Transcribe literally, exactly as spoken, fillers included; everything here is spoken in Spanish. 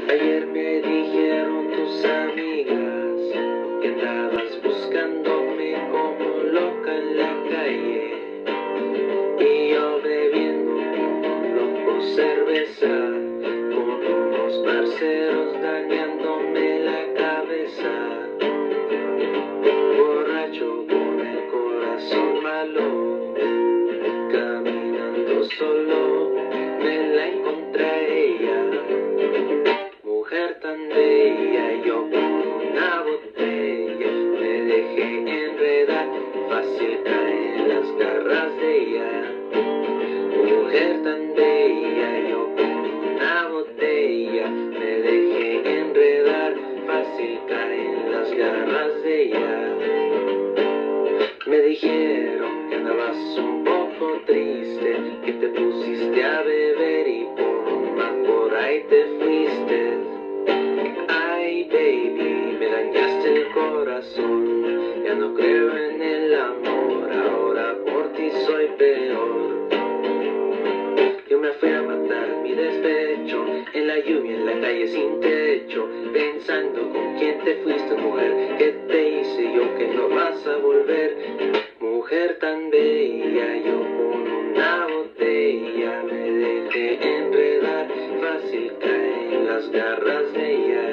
Ayer me dijeron tus amigas que andabas buscándome como loca en la calle, y yo bebiendo como loco cerveza con unos parceros dañándome la cabeza. Borracho con el corazón malo, caminando solo me la encontré a ella. Mujer tan bella, yo con una botella me dejé enredar, fácil caer en las garras de ella. Mujer tan bella, yo con una botella me dejé enredar, fácil caer en las garras de ella. Me dijeron que andabas un poco triste, que te pusiste a beber y por un man por ahí te fuiste. Ay baby, me dañaste el corazón, ya no creo en el amor, ahora por ti soy peor. Yo me fui a matar mi despecho, en la lluvia, en la calle sin techo, pensando con quién te fuiste, mujer, qué te hice yo que no vas a volver. Mujer tan bella, yo con una botella me dejé enredar, fácil caer en las garras de ella.